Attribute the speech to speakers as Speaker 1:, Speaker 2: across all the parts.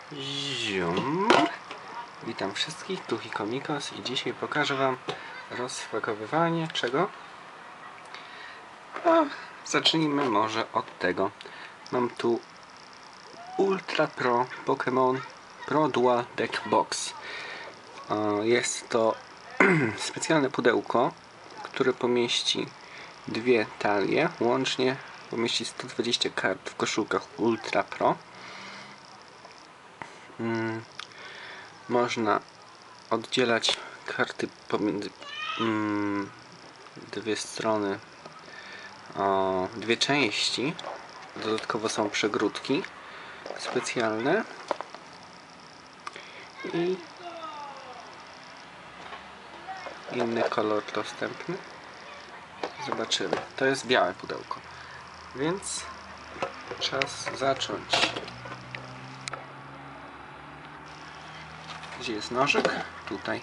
Speaker 1: Zium. Witam wszystkich, tu Hikomikos i dzisiaj pokażę Wam rozpakowywanie czego? Zacznijmy może od tego. Mam tu Ultra Pro Pokémon Pro Dual Deck Box. Jest to specjalne pudełko, które pomieści dwie talie, łącznie pomieści 120 kart w koszulkach Ultra Pro. Można oddzielać karty pomiędzy dwie strony o dwie części. Dodatkowo są przegródki specjalne i inny kolor dostępny. Zobaczymy. To jest białe pudełko, więc czas zacząć. Gdzie jest nożyk? Tutaj.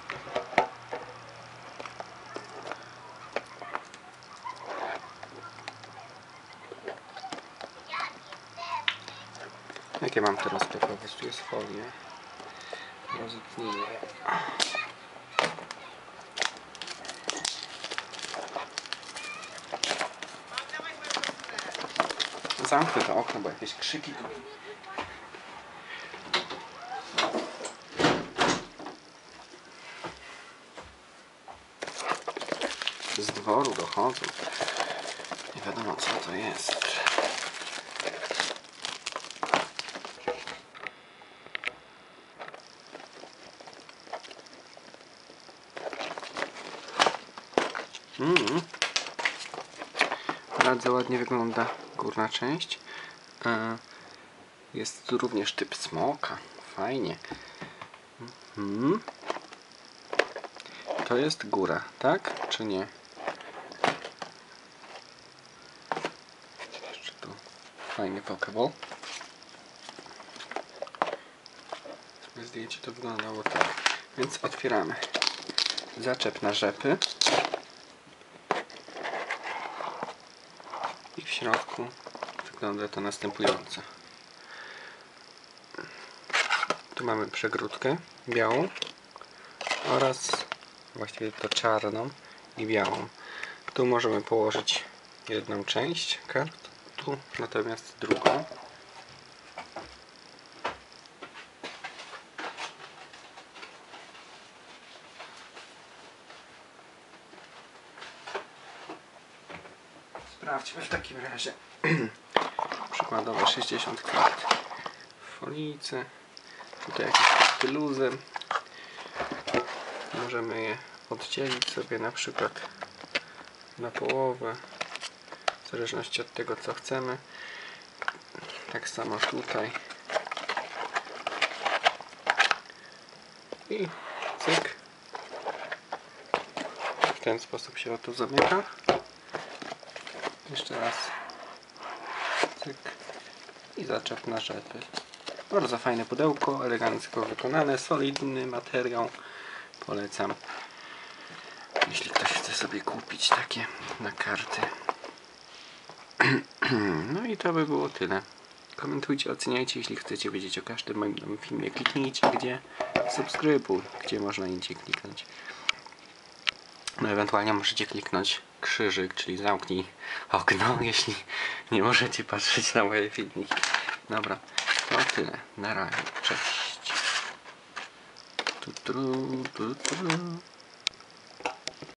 Speaker 1: Jakie mam teraz pakować? Tu jest folia. Rozepnijmy. Zamknę to okno, bo jakieś krzyki tu. Z dworu dochodzą. Nie wiadomo co to jest. Bardzo ładnie wygląda górna część. Jest tu również typ smoka. Fajnie. To jest góra, tak? Czy nie? Jeszcze tu fajny Pokéball. Sobie zdjęcie to wyglądało tak. Więc otwieramy. Zaczep na rzepy. I w środku wygląda to następująco. Tu mamy przegródkę białą oraz właściwie to czarną i białą. Tu możemy położyć jedną część kart, tu natomiast drugą. Sprawdźmy w takim razie. Przykładowo 60 kart w folice. Tutaj jakieś karty luzem. Możemy je oddzielić sobie na przykład na połowę, w zależności od tego co chcemy. Tak samo tutaj. I cyk. W ten sposób się to zamyka. Jeszcze raz. Cyk. I zaczep na rzepy. Bardzo fajne pudełko, elegancko wykonane, solidny materiał. Polecam, jeśli ktoś chce sobie kupić takie na karty. No i to by było tyle. Komentujcie, oceniajcie, jeśli chcecie wiedzieć o każdym moim nowym filmie. Kliknijcie gdzie, subskrybuj, gdzie można indziej kliknąć. No ewentualnie możecie kliknąć krzyżyk, czyli zamknij okno, jeśli nie możecie patrzeć na moje filmiki. Dobra, to tyle. Na razie. Cześć.